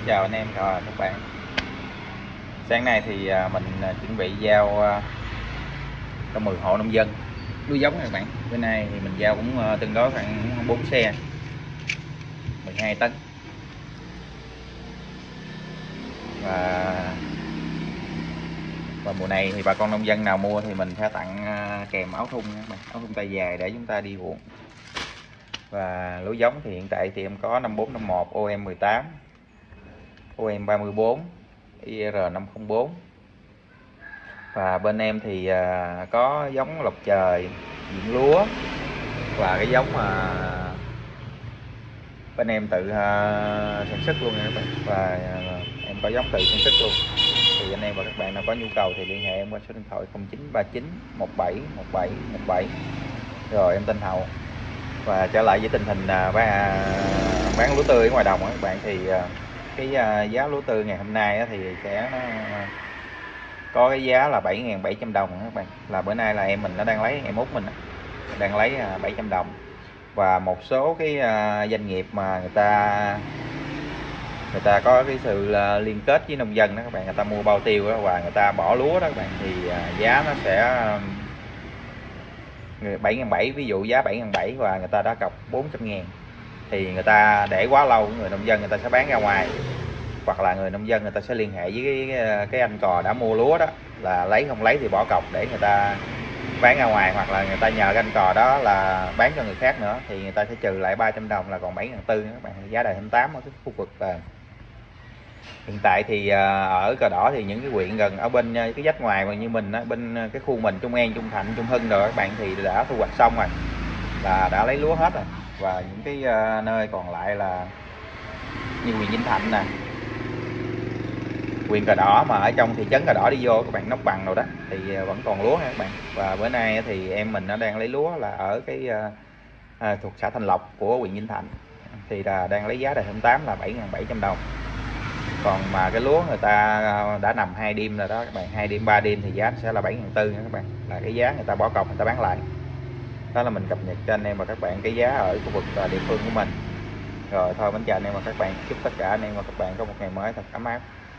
Chào anh em và các bạn. Sáng nay thì mình chuẩn bị giao cho 10 hộ nông dân lúa giống các bạn. Bữa nay thì mình giao cũng tương đối khoảng 4 xe 12 tấn. Và mùa này thì bà con nông dân nào mua thì mình sẽ tặng kèm áo thun các bạn, áo thun tay dài để chúng ta đi ruộng. Và lúa giống thì hiện tại thì em có 5451, OM18, OM34, IR504. Và bên em thì có giống lộc trời, diện lúa, và cái giống mà bên em tự sản xuất luôn nha các bạn. Và em có giống tự sản xuất luôn. Thì anh em và các bạn nào có nhu cầu thì liên hệ em qua số điện thoại 0939 17 17 17. Rồi em tên Hậu. Và trở lại với tình hình bán lúa tươi ở ngoài đồng các bạn, thì cái giá lúa tươi ngày hôm nay thì sẽ có cái giá là 7.700 đồng các bạn. Là bữa nay là em mình nó đang lấy, em út mình đang lấy 700 đồng. Và một số cái doanh nghiệp mà người ta có cái sự liên kết với nông dân đó các bạn, người ta mua bao tiêu đó và người ta bỏ lúa đó các bạn, thì giá nó sẽ 7.700, ví dụ giá 7.700 và người ta đã cọc 400.000, thì người ta để quá lâu, người nông dân người ta sẽ bán ra ngoài, hoặc là người nông dân người ta sẽ liên hệ với cái anh cò đã mua lúa đó, là lấy không lấy thì bỏ cọc để người ta bán ra ngoài, hoặc là người ta nhờ cái anh cò đó là bán cho người khác nữa, thì người ta sẽ trừ lại 300 đồng là còn 7.400 các bạn. Giá đời 28 ở cái khu vực hiện tại thì ở Cờ Đỏ thì những cái huyện gần ở bên cái vách ngoài mà như mình bên cái khu mình, Trung An, Trung Thạnh, Trung Hưng rồi các bạn, thì đã thu hoạch xong rồi, là đã lấy lúa hết rồi. Và những cái nơi còn lại là như huyện Vĩnh Thạnh nè, huyện Cờ Đỏ mà ở trong thị trấn Cờ Đỏ đi vô các bạn, Nóc Bằng rồi đó, thì vẫn còn lúa nha các bạn. Và bữa nay thì em mình nó đang lấy lúa là ở cái thuộc xã Thanh Lộc của huyện Vĩnh Thạnh, thì là đang lấy giá đời 28 là 7.700 đồng. Còn mà cái lúa người ta đã nằm 2 đêm rồi đó các bạn, 2 đêm 3 đêm thì giá sẽ là 7.400 các bạn, là cái giá người ta bỏ cọc người ta bán lại. Đó là mình cập nhật cho anh em và các bạn cái giá ở khu vực địa phương của mình. Rồi thôi, mến chào anh em và các bạn, chúc tất cả anh em và các bạn có một ngày mới thật ấm áp.